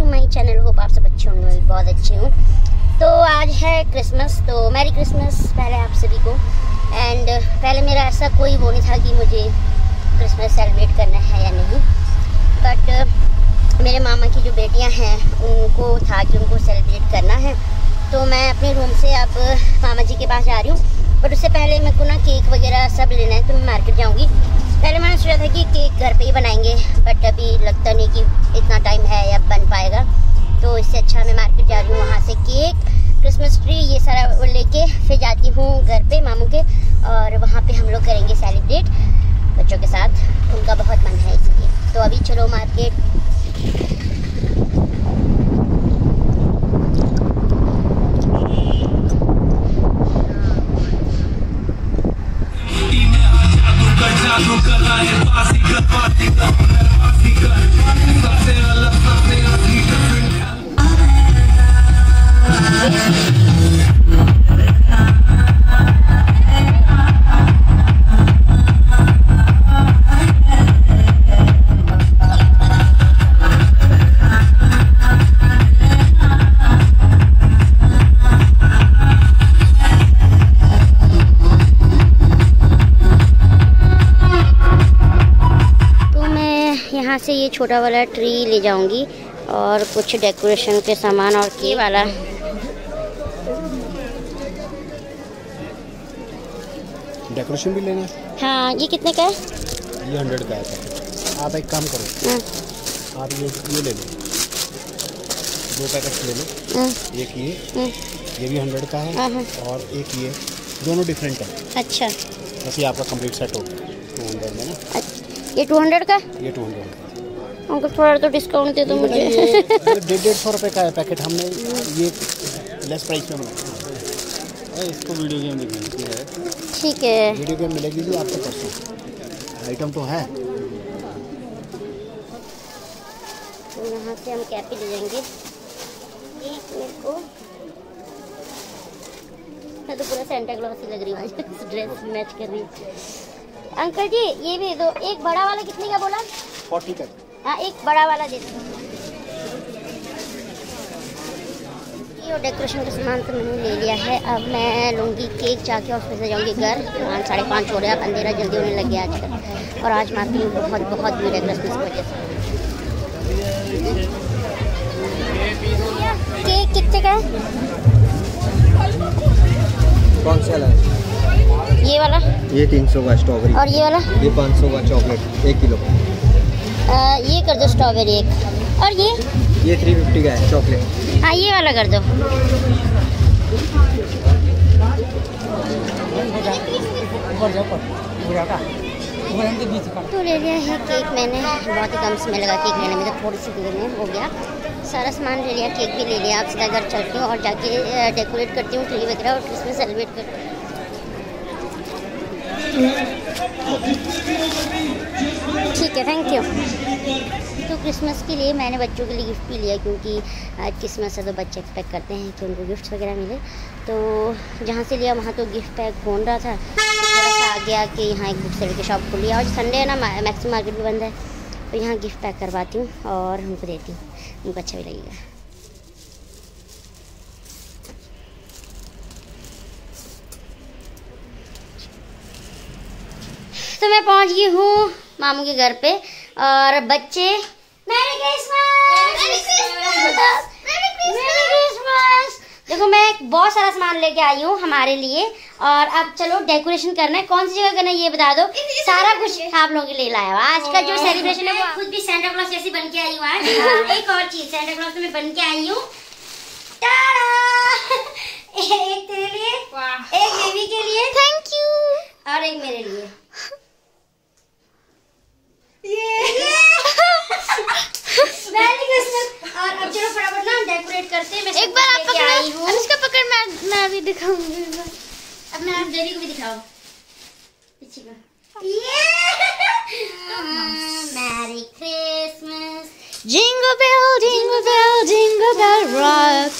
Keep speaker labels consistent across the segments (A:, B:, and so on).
A: My channel. Hope आप सब अच्छे होंगे, मैं बहुत अच्छी हूँ। तो आज है क्रिसमस, तो मैरी क्रिसमस पहले आप सभी को। एंड पहले मेरा ऐसा कोई वो नहीं था कि मुझे क्रिसमस सेलिब्रेट करना है या नहीं, बट मेरे मामा की जो बेटियाँ हैं उनको था कि उनको सेलिब्रेट करना है। तो मैं अपने रूम से अब मामा जी के पास जा रही हूँ, बट उससे पहले मेरे को ना केक वगैरह सब लेना है, तो मैं मार्केट जाऊँगी। पहले मैंने सोचा था कि केक घर पे ही बनाएंगे, बट अभी लगता नहीं कि इतना टाइम है या बन पाएगा, तो इससे अच्छा मैं मार्केट जा रही हूँ। वहाँ से केक, क्रिसमस ट्री, ये सारा लेके फिर जाती हूँ घर पे मामू के, और वहाँ पे हम लोग करेंगे सेलिब्रेट बच्चों के साथ। उनका बहुत मन है इसलिए। तो अभी चलो मार्केट। यहाँ से ये छोटा वाला ट्री ले जाऊंगी और कुछ डेकोरेशन के सामान, और ये वाला
B: डेकोरेशन भी लेना है।
A: हाँ, ये कितने का है?
B: ये 100 का है। आप एक काम करो, आप ये ले लो, 2 पैकेट ले लो। एक ये भी 100 का है, और एक ये, दोनों डिफरेंट है। अच्छा, बस ये आपका कंप्लीट सेट हो गया 200 में ना।
A: ये 200 का?
B: ये 200 का।
A: उनको थोड़ा तो डिस्काउंट दे दो मुझे।
B: 150 रुपये का है पैकेट। हमने ये लेस प्राइस में बनाया। इसको वीडियो गेम देखनी है।
A: ठीक है,
B: वीडियो गेम मिलेगी जी आपको परसों। आइटम तो है।
A: तो यहाँ से हम कैप ले जाएंगे। मेरे को मैं तो पूरा सेंटा क्लॉज ही लग रही हूँ आज, ड्रेस मैच कर रही हूँ। अंकल जी ये भी दो। एक बड़ा वाला कितने का बोला?
B: 40 का।
A: हाँ, एक बड़ा वाला दे दो। ये डेकोरेशन का सामान तो मैंने ले लिया है। अब मैं लूँगी केक जाके, और फिर से जाऊँगी घर। 5:30 हो रहा है, अंधेरा जल्दी होने लग गया आजकल, और आज मार्केट में बहुत भीड़ है क्रिसमस की वजह से। केक कितने का है?
C: कौन सा है?
A: ये वाला?
C: ये 300 का स्ट्रॉबेरी।
A: और ये वाला?
C: ये 500 का चॉकलेट 1 किलो।
A: ये कर दो स्ट्रॉबेरी एक। और ये
C: 350 का है चॉकलेट।
A: हाँ, ये वाला कर दो। तो ले लिया है केक मैंने, बहुत ही कम समय लगा केक लेने में, तो थोड़ी सी देर में हो गया। सारा सामान ले लिया, केक भी ले लिया। अब सीधा घर चलती हूँ और जाके डेकोरेट करती हूँ ट्री वगैरह, और क्रिसमस सेलिब्रेट करती हूँ। ठीक है, थैंक यू। तो क्रिसमस के लिए मैंने बच्चों के लिए गिफ्ट भी लिया, क्योंकि आज क्रिसमस है तो बच्चे एक्सपेक्ट करते हैं कि उनको गिफ्ट्स वगैरह मिले। तो जहाँ से लिया वहाँ तो गिफ्ट पैक ढूंढ रहा था, तो थोड़ा सा आ गया कि यहाँ एक बुक सेलर की शॉप खुली है, और संडे है ना, मैक्सिमम मार्केट भी बंद है, तो यहाँ गिफ्ट पैक करवाती हूँ और उनको देती हूँ, उनको अच्छा भी लगेगा। तो मैं पहुंच गई हूँ मामू के घर पे, और बच्चे मैरी क्रिसमस। देखो मैं बहुत सारा सामान लेके आई हूँ हमारे लिए, और अब चलो डेकोरेशन करना है। कौन सी जगह करना है ये बता दो। सारा कुछ आप लोगों के लिए लाया हुआ। आज का जो सेलिब्रेशन है वो खुद भी सेंटा क्लॉज जैसी बन के आई हूँ आज। एक और चीज, सेंटा क्लॉज में बन के आई हूँ। एक तेरे लिए, एक बेबी के लिए, थैंक यू, और एक मेरे लिए। Merry Christmas. और अब चलो फटाफट ना डेकोरेट करते हैं। मैं एक बार आप पकड़ो, अनुष्का पकड़, मैं भी दिखाऊंगी। अब मैं आप बेबी को भी दिखाओ पीछे का। Merry Christmas. Jingle bell jingle bell jingle bell rock.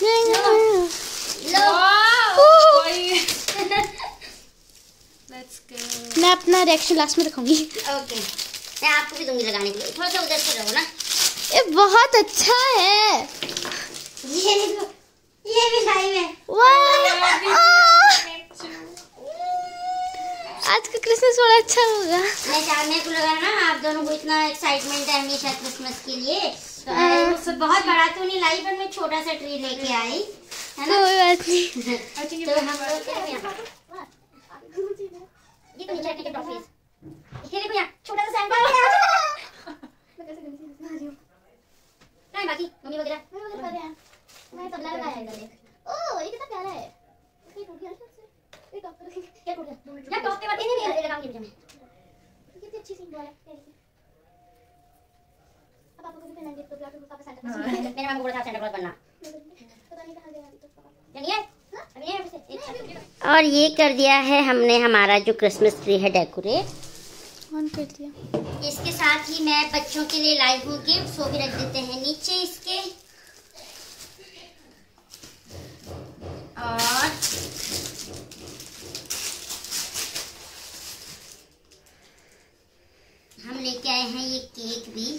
A: मैं अपना रिएक्शन लास्ट में रखूंगी। ओके, मैं आपको भी दूंगी लगाने के लिए। थोड़ा सा उधर से रहो ना।
D: ये बहुत अच्छा है।
A: ये भी लाई में।
D: आज का क्रिसमस बड़ा अच्छा होगा।
A: मेरे को लगा ना आप दोनों को इतना एक्साइटमेंट है हमेशा क्रिसमस के लिए, तो बहुत बड़ा तो नहीं लाई पर मैं छोटा सा ट्री लेके आई, है ना?
D: कोई बात नहीं।
A: तो हम लोग क्या ये तो नीचे टिकट ऑफिस, ये देखो यहाँ छोटा सा सैंटा है। नहीं बाकी मम्मी वगैरह कर रहे हैं, मैं तबला लगाया है गले। ओह ये कितना प्यारा है। ये टूट गया से, ये टॉप पर क्या टूट गया? या टॉप पे बात नहीं लगाऊंगी मुझे मैं। कितनी अच्छी सी बॉल है। अब आपको भी पहनाएंगे तो आप पापा सैंटा क्लॉज। मेरे मां को बोला था सैंटा क्लॉज बनना, पता नहीं कहां गया अभी तो। जानिए और ये कर दिया है हमने हमारा जो क्रिसमस ट्री है डेकोरेट
D: ऑन कर दिया।
A: इसके साथ ही मैं बच्चों के लिए लाई हूँ गिफ्ट, वो भी रख देते हैं नीचे इसके। और हम लेके आए हैं ये केक भी,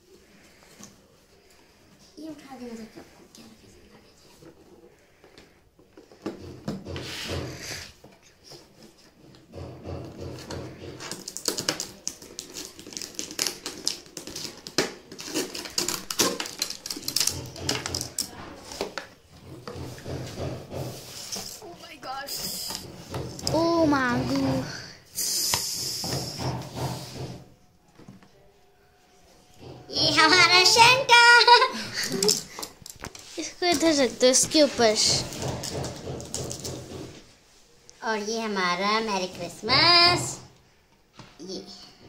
A: ये उठा देना सबको क्या
D: ओ मांगू।
A: ये हमारा सेंटा।
D: इसको इधर रख दो इसके ऊपर।
A: और ये हमारा मैरी क्रिसमस। ये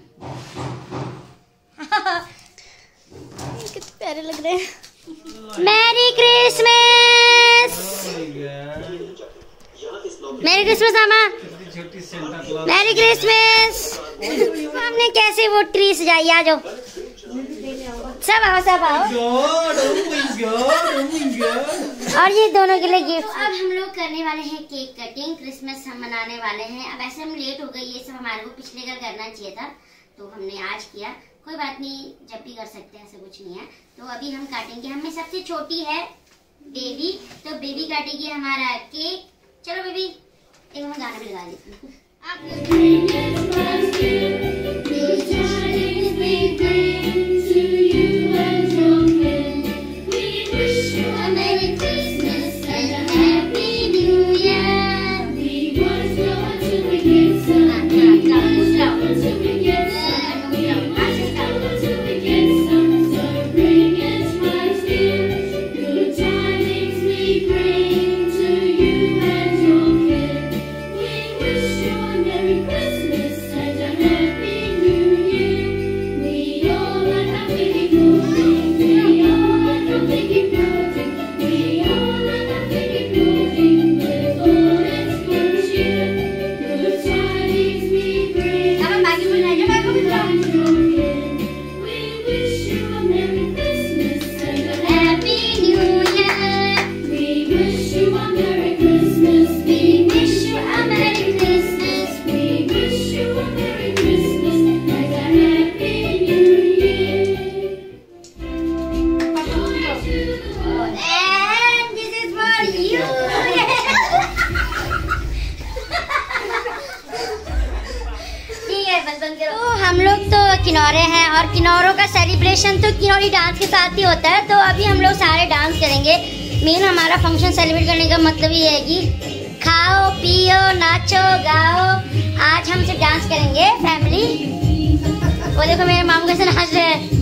D: कितने प्यारे लग रहे हैं।
A: मैरी क्रिसमस, मैरी क्रिसमस मामा, मैरी क्रिसमस। हमने कैसे वो ट्री सजाई, आ जाओ सब आओ सब आओ। और ये दोनों के लिए गिफ्ट। अब हम लोग करने वाले हैं केक कटिंग, क्रिसमस हम मनाने वाले हैं। अब ऐसे हम लेट हो गए, ये सब हमारे को पिछले घर करना चाहिए था तो हमने आज किया, कोई बात नहीं जब भी कर सकते हैं, ऐसा कुछ नहीं है। तो अभी हम काटेंगे, हमें सबसे छोटी है बेबी, तो बेबी काटेगी हमारा केक। चलो बेबी, एक हम गाना भी लगा देते हैं। हम लोग तो किन्नौरे हैं और किन्नौरों का सेलिब्रेशन तो किन्नौरी डांस के साथ ही होता है। तो अभी हम लोग सारे डांस करेंगे। मेन हमारा फंक्शन सेलिब्रेट करने का मतलब ये है कि खाओ पियो नाचो गाओ। आज हम सिर्फ डांस करेंगे फैमिली। वो देखो मेरे मामू कैसे नाच रहे हैं।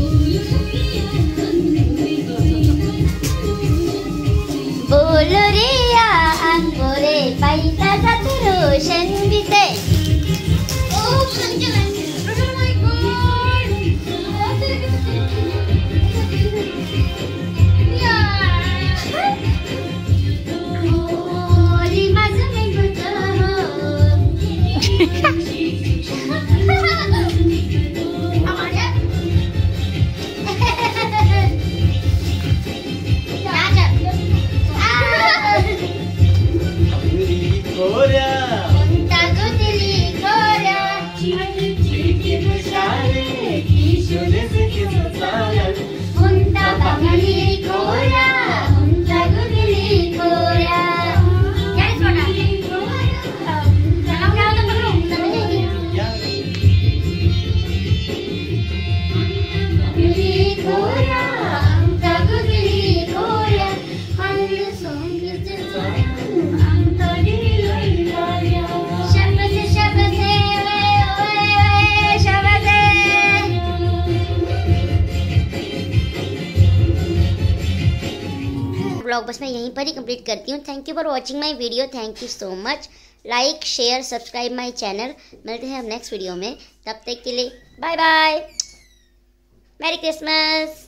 A: बोलो रे आन बोले पैसा सत रोशन बीते। ब्लॉग बस मैं यहीं पर ही कंप्लीट करती हूँ। Thank you for watching my video. Thank you so much. Like share subscribe my channel. मिलते हैं अब नेक्स्ट वीडियो में, तब तक के लिए बाय बाय, मैरी क्रिसमस।